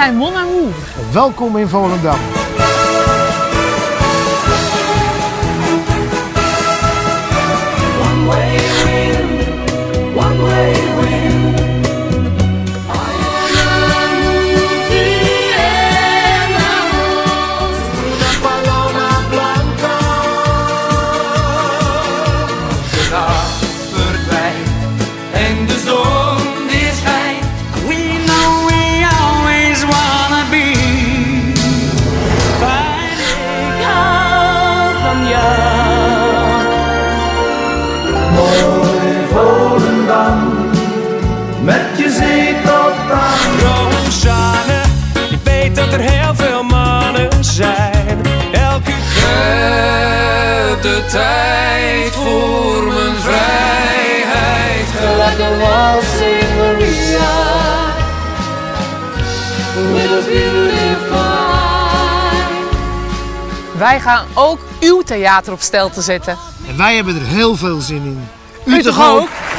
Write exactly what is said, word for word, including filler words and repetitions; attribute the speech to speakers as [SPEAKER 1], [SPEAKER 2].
[SPEAKER 1] zijn Mon Amour.
[SPEAKER 2] Welkom in Volendam.
[SPEAKER 3] One way wind, one way wind.
[SPEAKER 4] En de zon die schijnt. We know we always wanna be. Fijn, ik hou van jou.
[SPEAKER 3] Mooi Volendam, met je zee tot aan.
[SPEAKER 4] Rosanne, ik weet dat er heel veel mannen zijn. Elke keer de tijd voor mijn vrijheid.
[SPEAKER 3] Like a waltzing Maria, with a beautiful.
[SPEAKER 1] Wij gaan ook uw theater op stelte zetten.
[SPEAKER 2] En wij hebben er heel veel zin in.
[SPEAKER 1] U toch ook?